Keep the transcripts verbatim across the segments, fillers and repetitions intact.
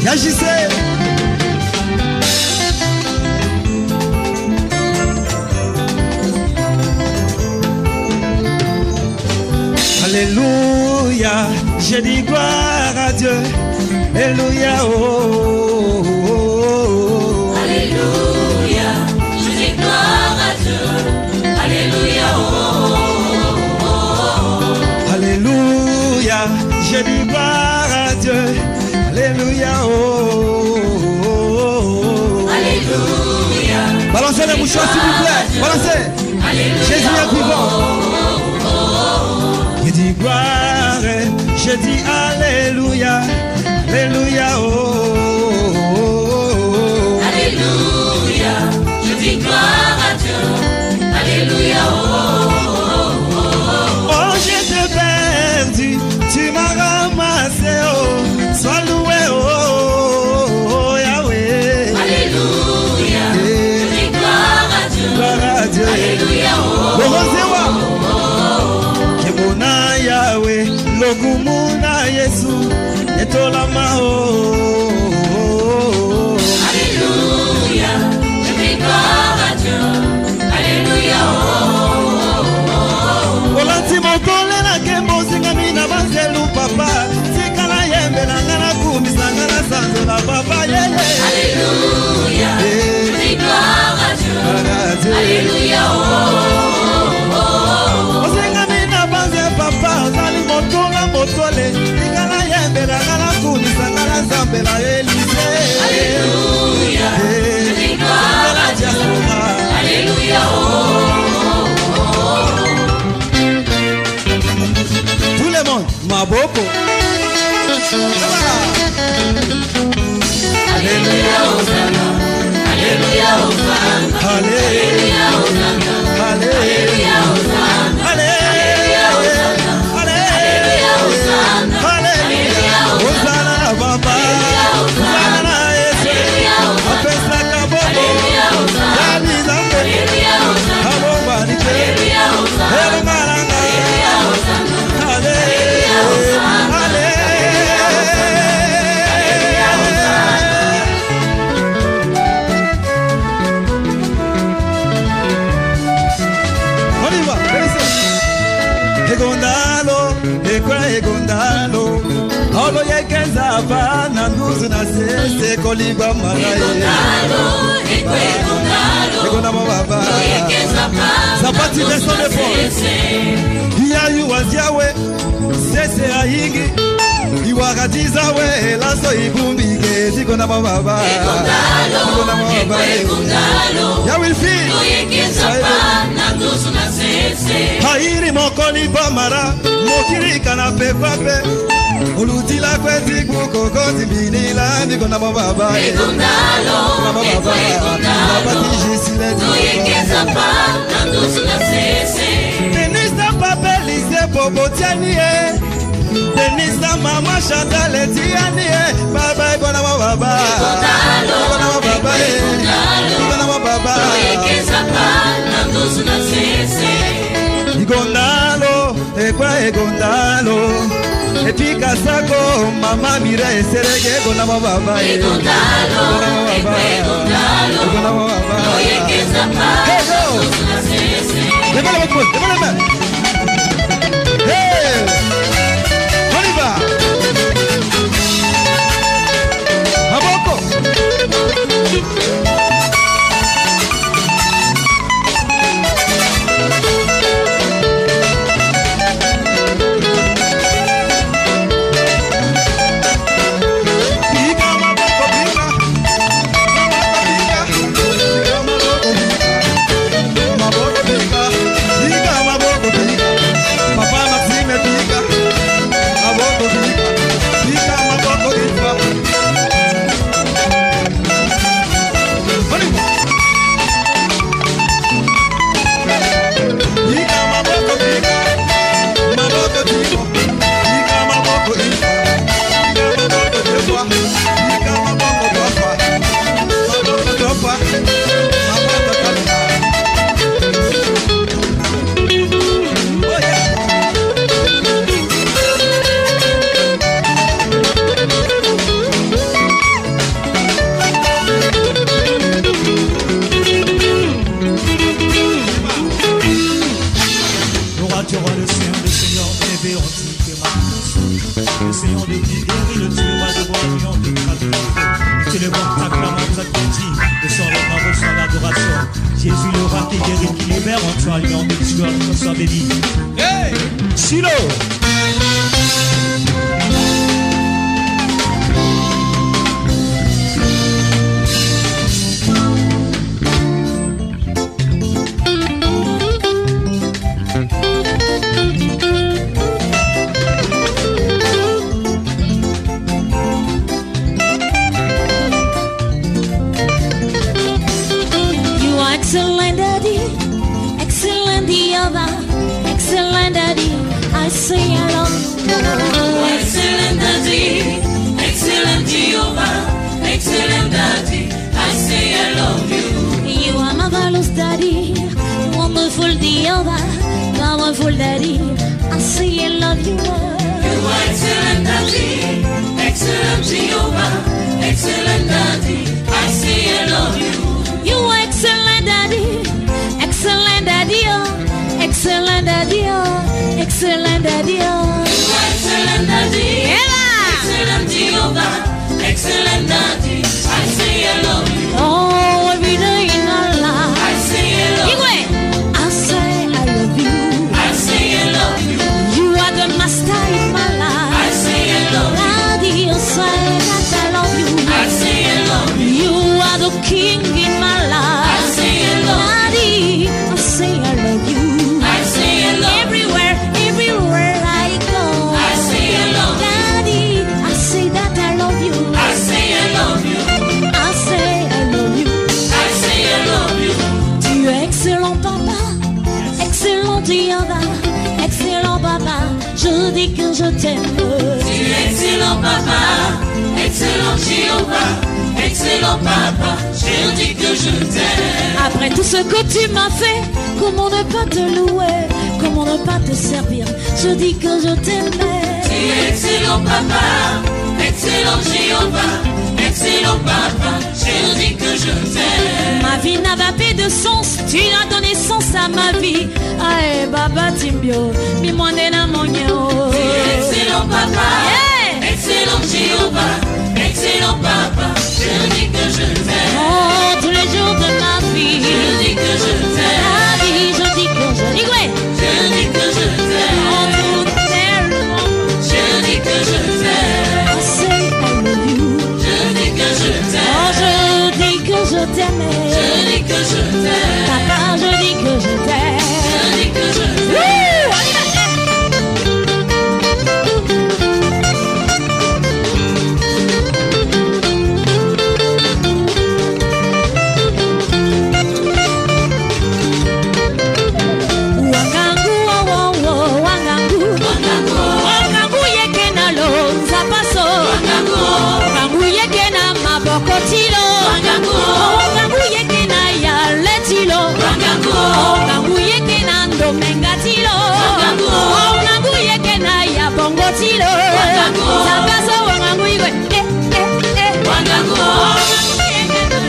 Yagissez. Alléluia, je dis gloire à Dieu. Alléluia, oh, oh, oh, oh. Alléluia, je dis gloire à Dieu. Alléluia, oh, oh, oh. Alléluia, je dis gloire à Dieu. Alléluia, oh, oh, oh. Alléluia. Balancez les mouchoirs s'il vous plaît. Balancez. Alléluia. Jésus est vivant. Je dis gloire, je dis alléluia, alléluia, oh, oh, oh, oh. Alléluia, je dis gloire à Dieu, alléluia, oh, oh, oh, oh. Oh, j'étais perdu, tu m'as ramassé, oh, sois loué, oh, oh, oh, Yahweh. Alléluia, Yeah. je dis gloire à Dieu, Gloire à Dieu. alléluia, oh, oh, oh, Yahweh, logumuna Yesu, etolama oh. Alléluia, je dis gloire à Dieu, alléluia, oh, oh, oh. Olanti mokole na kembo singami na banzelu papa, sikala yembe na ngana kumisa ngana sanzo na papa yeah yeah. Alléluia, je dis gloire à Dieu, alléluia, oh, oh, oh. Papa, zali motonga motole, ikala yembe na ngana kunisa ngana zambe na Elise. Alléluia, je dis gloire à Dieu. Alléluia, oh, oh, oh. Tout le monde, maboko. Alléluia, Hosanna. Alléluia, Hosanna. Alléluia, Hosanna. Alléluia, Hosanna. Alléluia. Egondalo, ekwe egondalo, olo yekeza bana nduzu na sese koliba maraye. Egondalo, ekwe egondalo, egondamo baba, olo yekeza bana zapati beso de fo. Iya yu waziawe, sese ayingi, iwakatiza we laso ibumbike, zikondamo baba. Egondalo, ekwe egondalo, ya will feel. olo yekeza bana nduzu na sese. Hairi mokoli bamara, mokirika na pepape. Olutila kwezi kukokoti binila, niko na mababa. Egondalo, ekwe egondalo, olo yekeza bana nduzu na sese. Denisa pape lise bobo tianie. Denisa mama Chantal tianie. Baba iko na mababa. Egondalo, ekwe egondalo, olo yekeza bana nduzu na sese. Igondalo, ekwa egondalo, epika sako mama mira eserege gona mababa. Egondalo, ekwa egondalo, olo yekeza bana nduzu na sese. Levez votre main, levez la main. Hey, on y va. Maboko. Maboko. Que le monde t'acclame en toi qui dit, de son nom reçoit l'adoration. Jésus le roi qui guérit, qui libère en toi, lui en tu qu'on soit béni. Hey! Silo! Excellent daddy, excellent Jehovah, excellent daddy, I say I love you. Excellent daddy, excellent Jehovah, excellent daddy, I say I love you. You are marvelous daddy, wonderful Jehovah, powerful daddy, I say I love you. You are excellent daddy, excellent Jehovah, excellent daddy, I say I love you. You are excellent daddy, excellent daddy, oh, excellent daddy, oh, excellent daddy, oh. You are excellent daddy, excellent Jehovah, excellent daddy, I say I love you. Oh, every day in our life, I say I love you. I say I love you. I say I love you. You are the master in my life. I say I love you. Daddy, you say that I love you. I say I love you. You are the king in my life. I say I love you. Daddy, I say I love you. I say I love you. Everywhere, everywhere I go. I say I love you. Daddy, I say that I love you. I say I love you. I say I love you. I say I love you. Tu es excellent papa, excellent Jehovah, excellent papa, je dis que je t'aime. Tu es excellent papa, excellent Jéhovah, excellent papa, je dis que je t'aime. Après tout ce que tu m'as fait, comment ne pas te louer, comment ne pas te servir, je dis que je t'aimais. Tu es excellent papa, excellent Jéhovah, excellent papa, je dis que je t'aime. Ma vie n'avait plus de sens, tu as donné sens à ma vie. Aïe, baba timbio, mi mwande na monyo. Tu es excellent papa, Yeah. excellent Jéhovah, excellent papa, je dis que je t'aime. Oh, tous les jours de ma vie, Je dis que je t'aime. la vie, je dis que je dis ouais. Je dis que je t'aime. Oh, tout tellement. Je dis que je t'aime. I say I love you. Je dis que je Oh, t'aime. je dis que je t'aimais. Je dis que je t'aime. Papa, je dis que je t'aime. Je dis que je t'aime. Wouh, on y va. Wangangu, oh, oh, oh, wangangu. Wangangu yeke na lonza paso. Wangangu yeke na maboko tilo. Wangangu yeke na yale tilo. Wangangu yeke na ndomenga tilo. Wangangu yeke na ya bongo tilo. Zapaso wangangu igwe. Eh, eh, eh. Wangangu yeke na.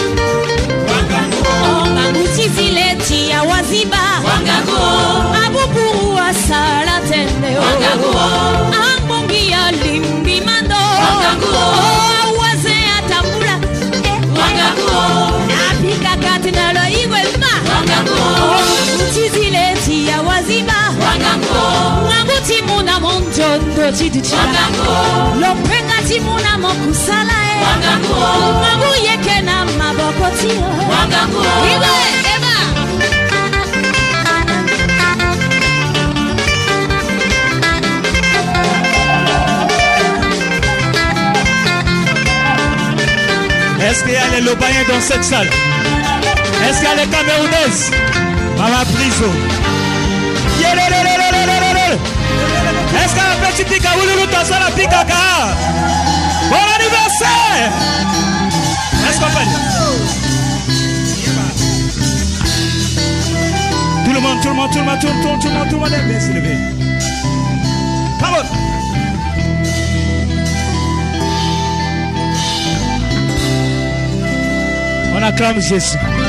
Wangangu tizile tia waziba. Abuburu asala tende. Ambongi ya limbi mando. Awaze atambula. Napika kati nalo igwe ma. Tizile tia waziba. Wangu timuna monjondo chidicha. Lopenga timuna mokusala e. Wangu yeke na maboko tio. Igwe, eba. Est-ce qu'il y a les Lobayens dans cette salle? Est-ce qu'il y a les Camerounaises? Mama Priso. Est-ce qu'il y a un petit pika Ouloulou dans la pikaka? Bon anniversaire! Est-ce qu'on fait? Tout le monde, tout le monde, tout le monde, tout le monde, tout le monde, tout le monde est bien s'élevé. Come on! On acclame Jésus.